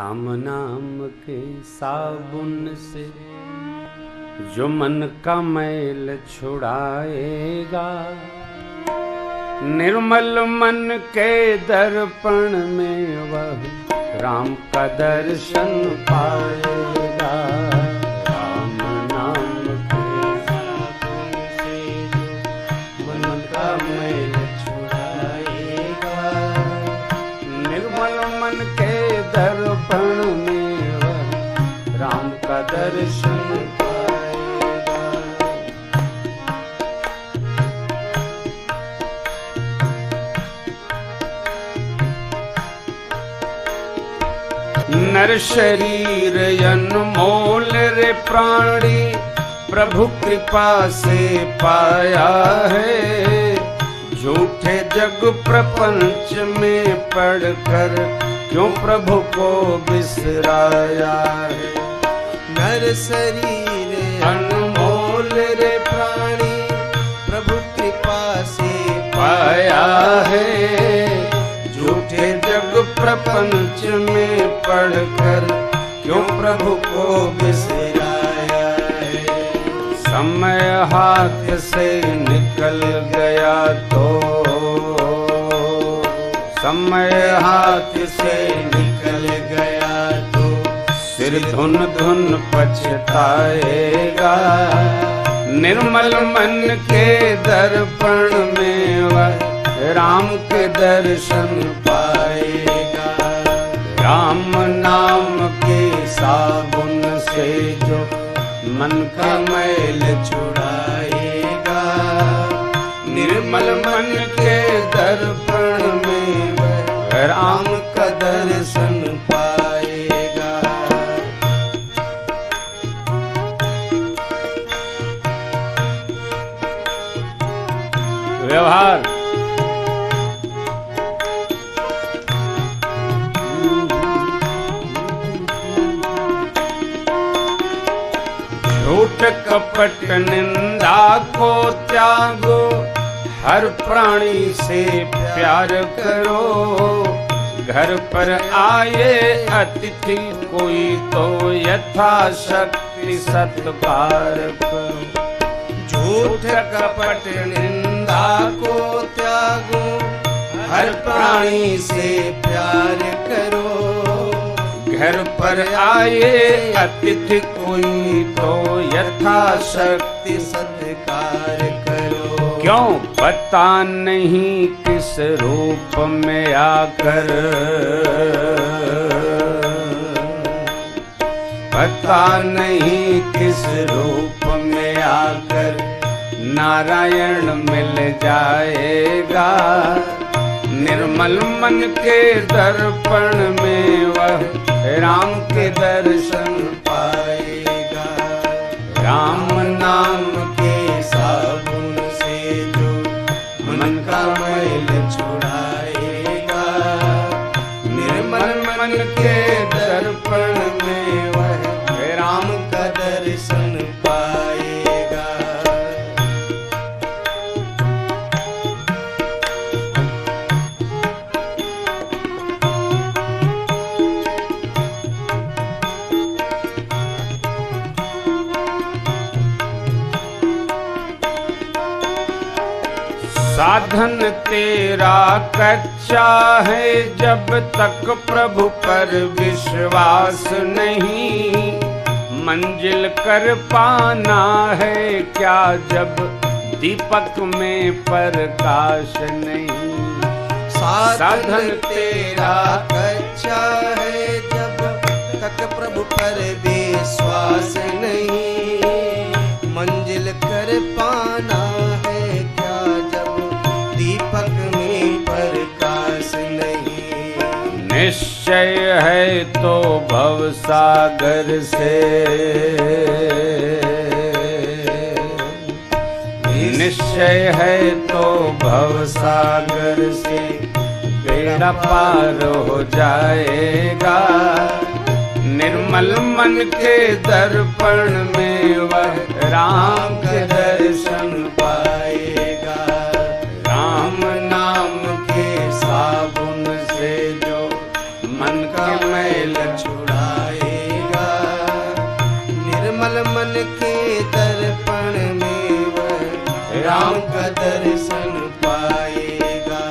राम नाम के साबुन से जो मन का मैल छुड़ाएगा, निर्मल मन के दर्पण में वह राम का दर्शन पाएगा। राम नाम के साबुन से मन का मैल छुड़ाएगा, निर्मल मन के दर्पण में वह राम का दर्शन नर शरीर अनमोल रे प्राणी प्रभु कृपा से पाया है। झूठे जग प्रपंच में पढ़कर क्यों प्रभु को बिसराया है। नर शरीर अनमोल रे प्राणी प्रभु कृपा से पाया है। झूठे जग प्रपंच में पढ़कर क्यों प्रभु को बिसराया है। समय हाथ से निकल गया तो, समय हाथ से निकल गया तो सिर धुन धुन पछताएगा। निर्मल मन के दर्पण में वह राम के दर्शन पाएगा। राम नाम के साबुन से जो मन का मैल छुड़ाएगा, निर्मल मन के दर्पण में वह राम का दर्शन पाएगा। व्यवहार झूठ कपट निंदा को त्यागो, हर प्राणी से प्यार करो। घर पर आए अतिथि कोई तो यथाशक्ति सत्कार करो। झूठ कपट निंदा को त्यागो, हर प्राणी से प्यार करो। घर पर आए अतिथि कोई तो यथाशक्ति सत्कार करो। क्यों पता नहीं किस रूप में आकर, पता नहीं किस रूप में आकर नारायण मिल जाएगा। निर्मल मन के दर्पण में वह राम के दर्शन पाएगा। राम नाम के साबुन से जो मन का मैल छुड़ाएगा, निर्मल मन के दर्पण में वह राम का दर्शन पाएगा। साधन तेरा कच्चा है, जब तक प्रभु पर विश्वास नहीं। मंजिल कर पाना है क्या जब दीपक में प्रकाश नहीं। साधन तेरा कच्चा है, जब तक प्रभु पर विश्वास नहीं। मंजिल कर पाना है क्या जब दीपक में प्रकाश नहीं। निश्चय है तो भव सागर से, निश्चय है तो भव सागर से बेड़ा पार हो जाएगा। निर्मल मन के दर्पण में वह राम के दर्शन पाएगा। राम नाम के साबुन से जो मन का मैल छुड़ा मन के दर्पण में वह राम का दर्शन पाएगा।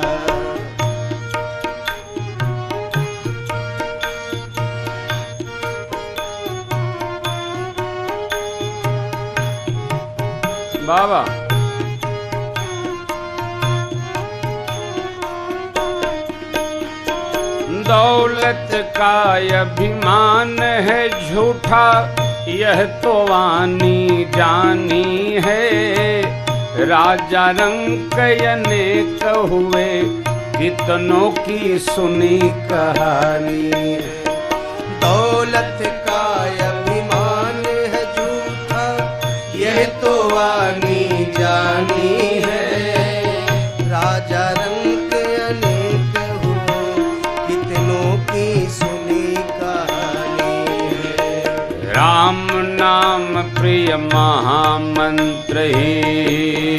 बाबा दौलत का अभिमान है झूठा, यह तो वाणी जानी है। राजा रंक अनेक हुए, कितनों की सुनी कहानी है। दौलत का अभिमान है झूठा, यह तो वाणी जानी है। राजा रंक अनेक हुए, कितनों की सुनी कहानी है। राम नाम प्रिय महामंत्र ही,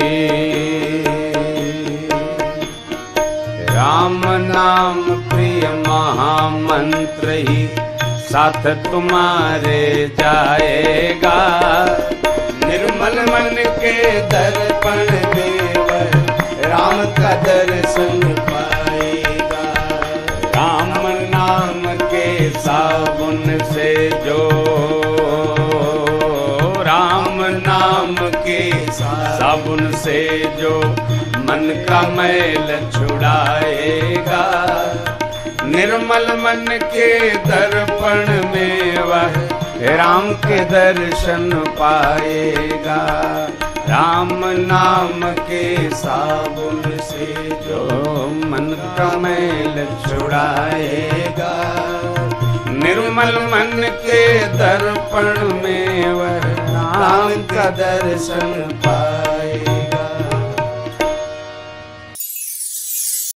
राम नाम प्रिय महामंत्र ही साथ तुम्हारे जाएगा। निर्मल मन के दर्पण में वह राम का दर्शन पाएगा। राम नाम के साबुन से जो, राम नाम के साबुन से जो मन का मैल छुड़ाएगा। निर्मल मन के दर्पण में वह राम के दर्शन पाएगा। राम नाम के साबुन से जो मन का मैल छुड़ाएगा। निर्मल मन के दर्पण में वह राम का दर्शन पाएगा।